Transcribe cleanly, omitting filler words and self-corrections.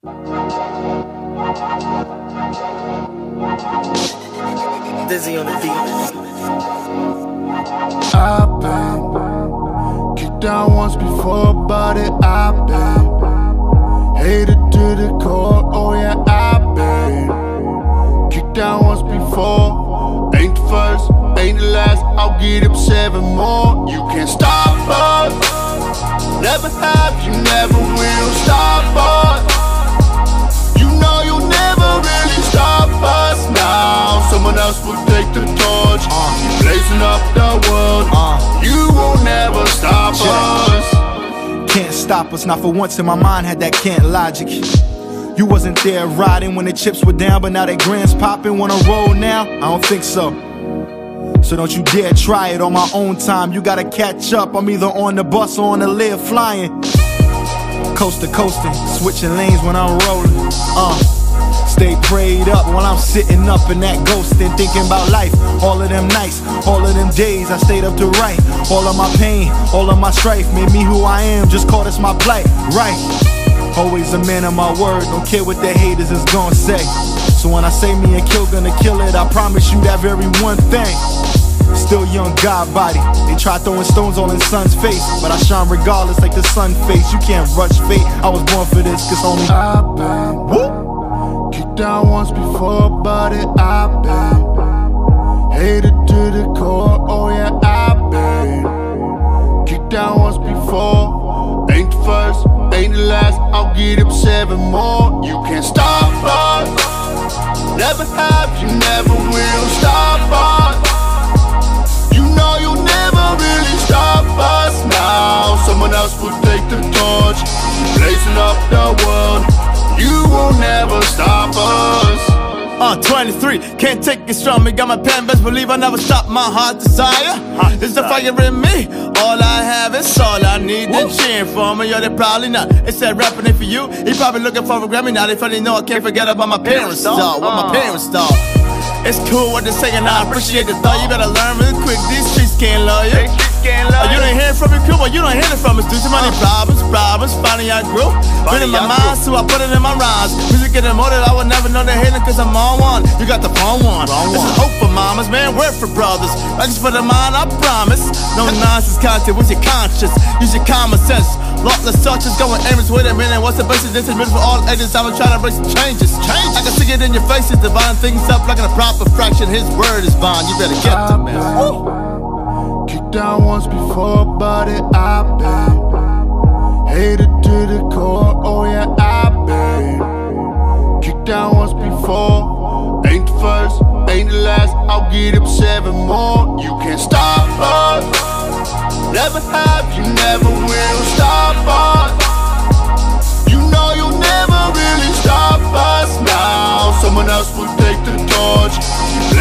Dizzy on the beat. I've been kicked down once before, but I've been hated to the core. Oh yeah, I've been kicked down once before. Ain't the first, ain't the last. I'll get up 7 more. You can't stop us. Never have, you never will stop us. You know you'll never really stop us now. Someone else will take the torch. You blazing up the world. You will never stop us. Can't stop us, not for once in my mind had that can't logic. You wasn't there riding when the chips were down, but now that grand's popping. Wanna roll now? I don't think so. So don't you dare try it on my own time. You gotta catch up, I'm either on the bus or on the lid flying. Coast to coasting, switching lanes when I'm rolling. Stay prayed up while I'm sitting up in that ghosting, thinking about life. All of them nights, all of them days I stayed up to write. All of my pain, all of my strife made me who I am, just call this my plight, right? Always a man of my word, don't care what the haters is gonna say. So when I say me and Kill gonna kill it, I promise you that very one thing. Still young God body, they try throwing stones all in sun's face, but I shine regardless like the sun face. You can't rush fate, I was born for this, cause only I've been kicked down once before, but I've been hated to the core. Oh yeah, I've been kicked down once before. Ain't the first, ain't the last. I'll get up 7 more. You can't stop us. Never have, you never will stop us. You know you'll never really stop us now. Someone else will take the torch. Blazing up the world. You will never stop us. 23, can't take it from me. Got my pen, best believe I never stop my heart desire. There's a fire in me. All I have is all I need. They're cheering for me, yo, they probably not. It's that rapping it for you. He probably looking for a Grammy now. They finally know I can't forget about my parents, dog. What my parents, dog. It's cool what they're saying, I appreciate the thought. You better learn real quick, these streets can't love you. You don't hear it from your crew, but you don't hear it from us. Do too many problems, finally I grew. Been in my mind, so I put it in my rhymes. Music getting more that I would never know they're hating, cause I'm on one. You got the phone one. This is hope for mamas, man, word for brothers. I just for the mind, I promise. No nonsense content, what's your conscience? Use your common sense. Lawless searches going aimless, wait a minute. What's the basis? This is written for all ages. I'm trying to bring some changes. I can see it in your faces, divine things up like in a proper fraction. His word is bond, you better get them, man. Kicked down once before, but I've been hated to the core. Oh yeah, I've been kicked down once before. Ain't the first, ain't the last. I'll get up 7 more. You can't stop us. Never have, you never will stop us. You know you'll never really stop us now. Someone else will take the torch.